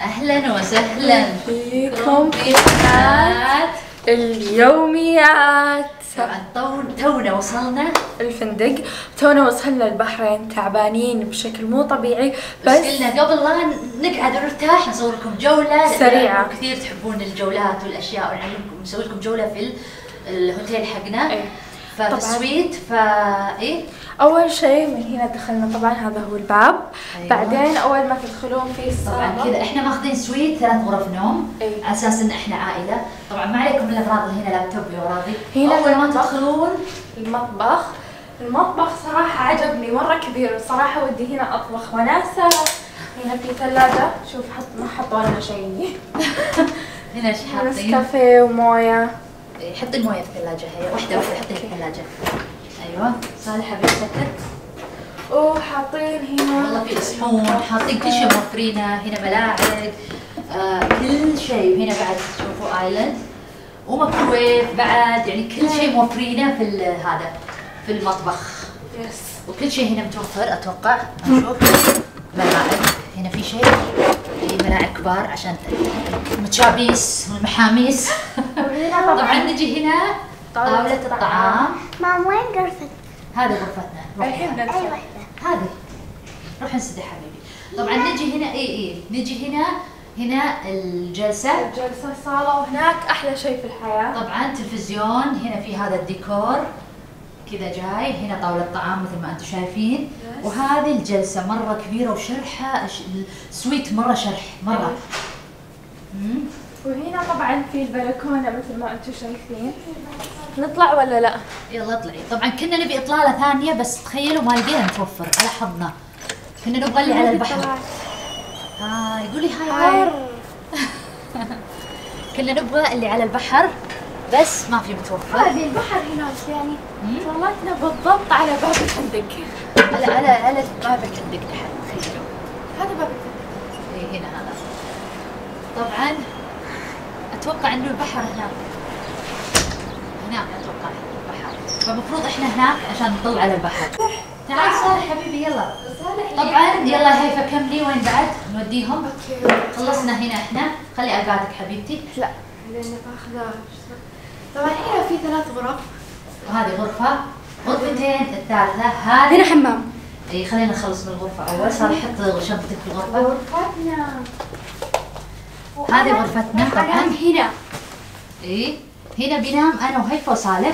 أهلا وسهلا فيكم في قناة اليوميات. تونا وصلنا الفندق، تونا وصلنا البحرين، تعبانين بشكل مو طبيعي، بس قلنا قبل لا نقعد ونرتاح نصور لكم جولة سريعة. كثير تحبون الجولات والأشياء، ونعلمكم نسوي لكم جولة في الهوتيل حقنا. ايه. ففي السويت ايه اول شيء من هنا دخلنا، طبعا هذا هو الباب. أيوة. بعدين اول ما تدخلون في طبعا الصالة كذا احنا ماخذين سويت 3 غرف نوم. أيه. على اساس ان احنا عائله. طبعا ما عليكم الا اغراض. هنا لابتوبي وراضي. هنا اول ما تدخلون المطبخ صراحة عجبني مرة كبير، صراحة ودي هنا اطبخ وناسة. هنا في ثلاجة، شوف ما حطوا لنا شيء. هنا ايش حاطين؟ نسكافيه وموية. حطي المويه في الثلاجه، هي واحده حطيها في الثلاجه. ايوه صالحه بتسكر. وحاطين هنا والله في صحون، حاطين كل شيء موفرينه. هنا ملاعق، كل شيء. وهنا بعد تشوفوا ايلاند وميكروويف بعد، يعني كل شيء موفرينه في هذا في المطبخ. يس. وكل شيء هنا متوفر اتوقع. نشوف ملاعق. هنا في شيء، في ملاعق كبار عشان المتشابيس والمحاميس. طبعا نجي هنا طاولة الطعام. مام وين غرفتك؟ هذه غرفتنا. الحين ندخل. أي واحدة. هذه روح انسدح حبيبي. طبعا نجي هنا نجي هنا الجلسة صالة، وهناك أحلى شيء في الحياة. طبعا تلفزيون. هنا في هذا الديكور كذا جاي. هنا طاولة طعام مثل ما انتم شايفين. وهذه الجلسة مرة كبيرة وشرحها السويت مرة شرح مرة. وهنا طبعا في البلكونة مثل ما انتم شايفين. نطلع ولا لا؟ يلا اطلعي. طبعا كنا نبي اطلالة ثانية بس تخيلوا ما لقينا متوفر على حظنا. كنا نبغى اللي على البحر. يقولي هاي. كنا نبغى اللي على البحر بس ما في متوفر. هذه البحر هناك يعني طلعتنا بالضبط على باب الفندق. على باب الفندق تحت. تخيلوا هذا باب الفندق. اي هنا هذا. طبعا اتوقع انه البحر هناك اتوقع البحر، فالمفروض احنا هناك عشان نطل على البحر. تعال صالح حبيبي يلا. طبعا يلا هيفا كملي. وين بعد نوديهم؟ خلصنا هنا احنا. خلي ايبادك حبيبتي. لا لاني باخذها. طبعا هنا في 3 غرف. وهذه غرفة، غرفتين، الثالثة هذه هنا حمام. اي خلينا نخلص من الغرفة اول. صالح حط شنطتك في الغرفة. غرفتنا هذه غرفتنا طبعا. هنا هنا بينام انا وهيفا وصالح.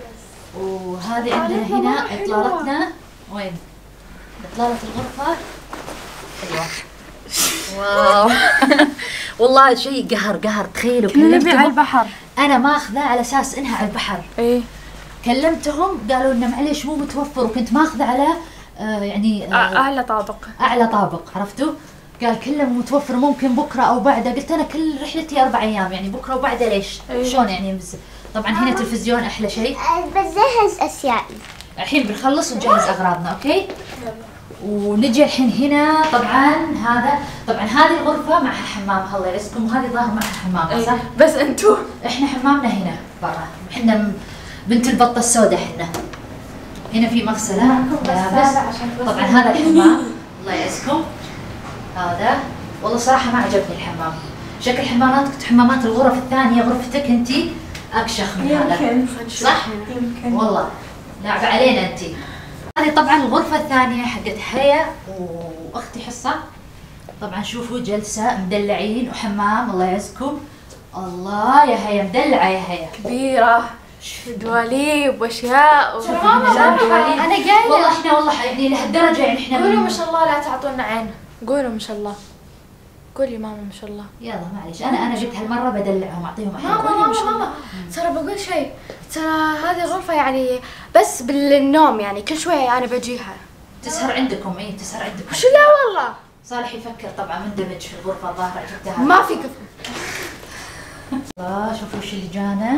وهذه عندنا هنا اطلالتنا. وين؟ اطلالة الغرفة. ايوه. واو. والله شيء قهر. تخيلوا نبي على البحر. انا ماخذه على اساس انها على البحر. ايه. كلمتهم قالوا لنا معليش مو متوفر، وكنت ماخذه على يعني اعلى طابق. عرفتوا؟ قال كله متوفر، ممكن بكره او بعده. قلت انا كل رحلتي 4 ايام، يعني بكره وبعده ليش؟ شلون يعني؟ طبعا هنا تلفزيون احلى شيء. بجهز أشيائي. الحين بنخلص ونجهز اغراضنا. اوكي. ونجي الحين هنا. طبعا هذه الغرفه معها حمام. الله يعزكم. وهذه ظاهر معها حمام صح؟ بس انتو احنا حمامنا هنا برا. احنا بنت البطه السوداء احنا. هنا في مغسله ملابس. طبعا هذا الحمام. الله يعزكم. هذا والله صراحه ما عجبني الحمام. شكل حمامات الغرف الثانيه، غرفتك انت اكشخ من هذا. يمكن صح؟ يمكن. والله لعبه علينا انت. هذه طبعا الغرفه الثانيه حقت هيا واختي حصه. طبعا شوفوا جلسه مدلعين وحمام. الله يعزكم. الله يا هيا مدلعه يا هيا. كبيرة. دواليب واشياء. انا قايله والله احنا يعني لهالدرجه يعني احنا قولوا ما شاء الله، لا تعطونا عين. قولوا ما شاء الله. قولي ماما ما شاء الله. يلا معليش. انا جبت هالمره بدلعهم اعطيهم احلى. ماما ترى بقول شيء. ترى هذه غرفة يعني بس بالنوم، يعني كل شوية أنا بجيها. تسهر عندكم. تسهر عندكم. وش لا والله. صالح يفكر طبعا مندمج في الغرفه الظاهره جبتها. ما في قفل. الله شوفوا وش اللي جانا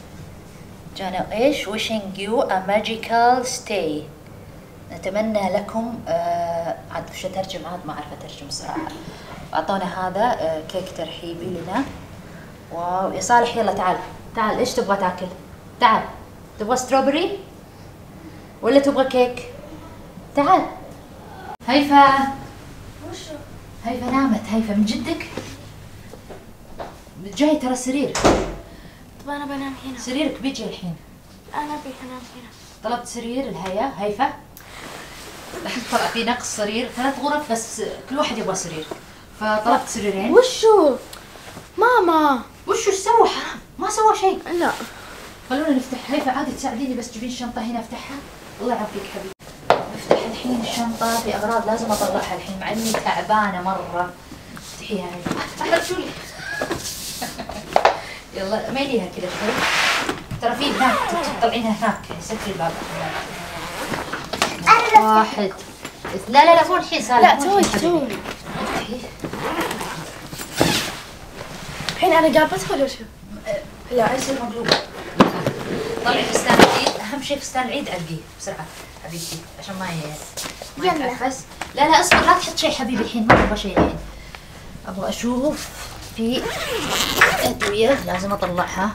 ايش؟ wishing you a magical stay. نتمنى لكم عاد وش اترجم؟ عاد ما اعرف اترجم الصراحه. اعطونا هذا كيك ترحيبي لنا. واو يا صالح يلا تعال ايش تبغى تاكل؟ تعال. تبغى ستروبري ولا تبغى كيك؟ تعال. هيفا. هيفا نامت. هيفا من جدك؟ جاي ترى سرير. طب انا بنام هنا. سريرك بيجي الحين. انا ابي انام هنا. طلبت سرير الهيا هيفا. طلع في نقص سرير 3 غرف بس كل واحد يبغى سرير. فطلبت سريرين. وشو؟ ماما وشو سوى؟ حرام ما سوى شيء. لا خلونا نفتح. هيفا عادي تساعديني بس تجيبين الشنطة هنا افتحها. الله يعافيك حبيبي. افتح الحين الشنطة، في أغراض لازم أطلعها الحين مع إني تعبانة مرة. افتحيها هيفا. أحرجولي. يلا ميليها كذا شوي. ترى في هناك تطلعينها هناك، سكري الباب. واحد لا مو الحين سالم. لا توي. الحين انا جابتها ولا شو؟ لا ايش المقلوبة. طلعي فستان العيد، اهم شيء فستان العيد علقيه بسرعة حبيبتي عشان ما يلا. يتعفس. لا اصبر لا تحط شيء حبيبي الحين، ما ابغى شيء الحين. ابغى اشوف في ادوية لازم اطلعها.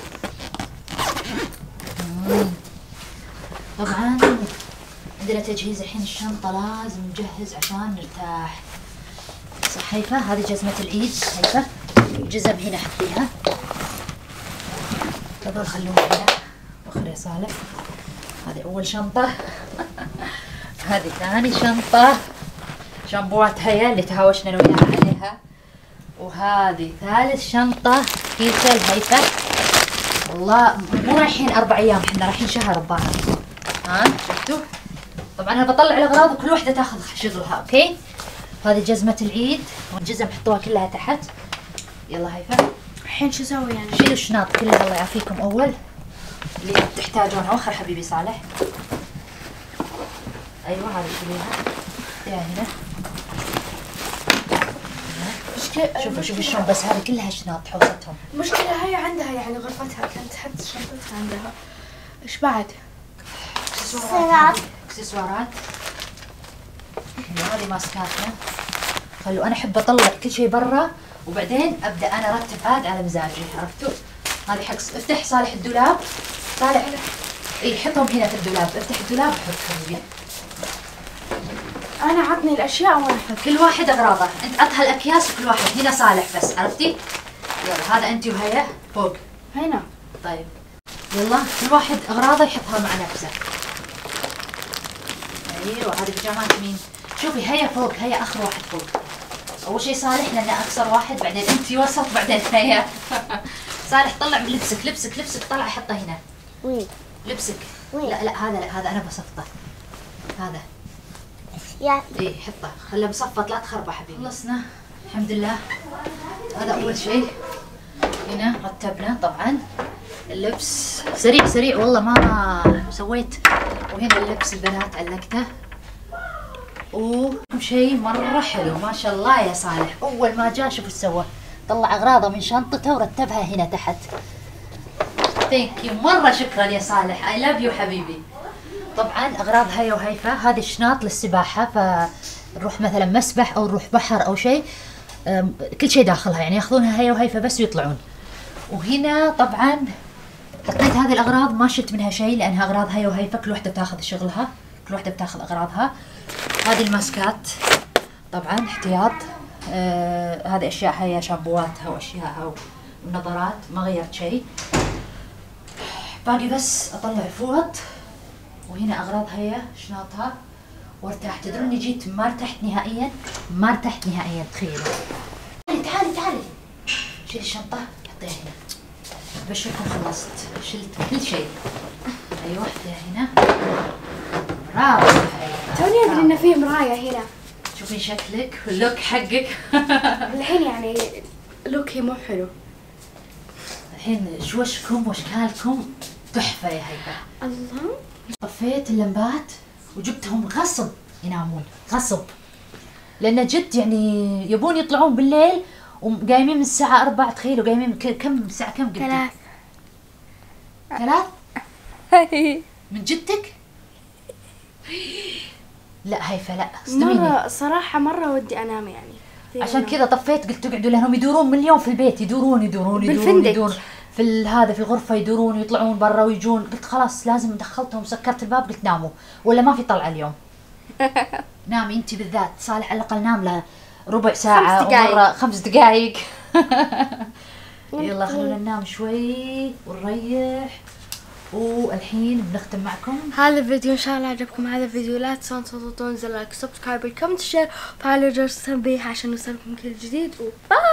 طبعا عندنا تجهيز الحين، الشنطة لازم نجهز عشان نرتاح. صح هيفا؟ هذه جزمة العيد هيفا، جزم هنا حطيها. هذول خلوهم هنا. وخر يا صالح. هذه أول شنطة. هذه ثاني شنطة. شامبوات هيا اللي تهاوشنا أنا وياها عليها. وهذه ثالث شنطة كيسة الهيفا. والله مو رايحين 4 أيام، احنا رايحين شهر الظاهر. ها شفتوا؟ طبعا انا بطلع الاغراض وكل وحده تاخذ شغلها. اوكي. هذه جزمه العيد والجزم حطوها كلها تحت. يلا هيفا. الحين شو اسوي يعني؟ شيلوا الشنط كلها الله يعافيكم اول اللي تحتاجونها. وخر حبيبي صالح. ايوه هذه شيليها. يا هنا. شوفوا شلون بس هذه كلها شنط حوستهم. المشكلة هي عندها يعني غرفتها كانت تحط شنطتها عندها. ايش بعد؟ سراب. اكسسوارات. هذه ماسكاتنا. خلوا انا احب اطلع كل شيء برا وبعدين ابدا انا ارتب عاد على مزاجي، عرفتوا؟ هذه حق افتح صالح الدولاب. صالح اي حطهم هنا في الدولاب. افتح الدولاب وحط حبيبي. انا عطني الاشياء وانا احط. كل واحد اغراضه، انت عطها الاكياس وكل واحد. هنا صالح بس، عرفتي؟ يلا هذا انت وهيا فوق. هنا. طيب يلا كل واحد اغراضه يحطها مع نفسه. ايوه هذه بيجامات مين؟ شوفي هيا فوق، هيا اخر واحد فوق. اول شيء صالح لانه اكثر واحد، بعدين انت وسط، بعدين هيا. صالح طلع من لبسك طلع حطه هنا. وين؟ لبسك. وين؟ لا هذا انا بصفطه. هذا. يا ايه حطه، خله مصفط لا تخربه حبيبي. خلصنا الحمد لله. هذا اول شيء. هنا رتبنا طبعا اللبس سريع والله ما سويت. وهنا اللبس البنات علقته. وشيء مرة حلو ما شاء الله يا صالح. أول ما جاء شوف ايش سوى، طلع أغراضه من شنطته ورتبها هنا تحت. ثانك يو مرة، شكرا يا صالح. I love you حبيبي. طبعا أغراض هيا وهيفا. هذه الشناط للسباحة، فنروح مثلا مسبح أو نروح بحر أو شيء، كل شيء داخلها يعني ياخذونها هيا وهيفا بس ويطلعون. وهنا طبعا حطيت هذه الأغراض ما شلت منها شيء لأنها أغراض هيا وهيفا، كل وحدة بتاخذ شغلها، كل وحدة بتاخذ أغراضها. هذه الماسكات طبعا احتياط. هذه أشياء هي شامبواتها وأشياءها ونظارات، ما غيرت شيء. باقي بس أطلع فوط. وهنا أغراض هي شنطها وارتاح. تدروني جيت ما ارتحت نهائيا تخيلوا. تعالي شيل الشنطة حطيها هنا. بشوفكم خلصت، شلت كل شيء. أيوة حطيها هنا. برافو. توني ادري ان في مراية هنا. شوفي شكلك واللوك حقك. الحين يعني لوكي مو حلو. الحين شوشكم واشكالكم تحفة يا هيبة. الله. طفيت اللمبات وجبتهم غصب ينامون، غصب، لأن جد يعني يبون يطلعون بالليل وقايمين من الساعة 4. تخيلوا قايمين كم ساعة؟ كم قلتي؟ 3 من جدك؟ لا هيفا لا استميني. مرة صراحة مرة ودي انام يعني. عشان كذا طفيت، قلت تقعدوا لانهم يدورون من اليوم في البيت، يدورون بالفندق. في هذا في الغرفة يدورون ويطلعون برا ويجون. قلت خلاص لازم دخلتهم سكرت الباب قلت ناموا ولا ما في طلعة اليوم. نامي انت بالذات، صالح على الاقل نام له ربع ساعة 5 دقايق. ومرة 5 دقايق. يلا خلونا ننام شوي ونريح. والحين بنختم معكم هذا الفيديو. ان شاء الله عجبكم هذا الفيديو. لا تنسون تضغطون زر لايك، سبسكرايب، الكومنت، شير، وفعلوا جرس التنبيه عشان يوصلكم كل جديد. وباي.